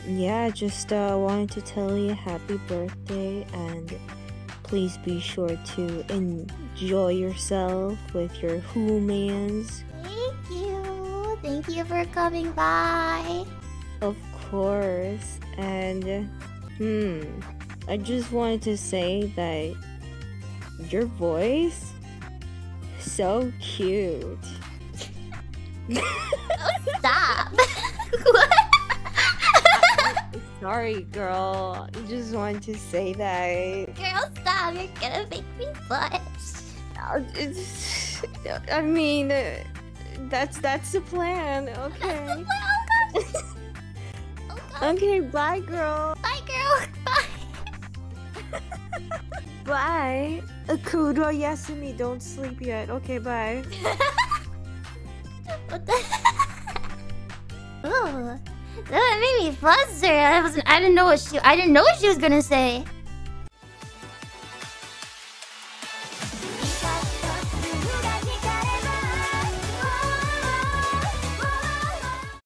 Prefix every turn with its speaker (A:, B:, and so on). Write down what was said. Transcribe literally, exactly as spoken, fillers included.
A: yeah, just uh, wanted to tell you happy birthday, and please be sure to enjoy yourself with your humans.
B: Thank you. Thank you for coming by.
A: Of course. And, hmm, I just wanted to say that your voice, so cute.
B: Oh, stop. What?
A: Sorry, girl. I just wanted to say that.
B: Girl, stop. You're gonna make me blush.
A: Uh, it's, I mean, uh, that's that's the plan. Okay.
B: That's the plan. Oh, gosh. Oh, gosh.
A: Okay. Bye, girl.
B: Bye, girl. Bye.
A: Bye. Akudo Yasumi, don't sleep yet. Okay, bye.
B: What the? Ooh, that made me flustered. I wasn't. I didn't know what she. I didn't know what she was gonna say.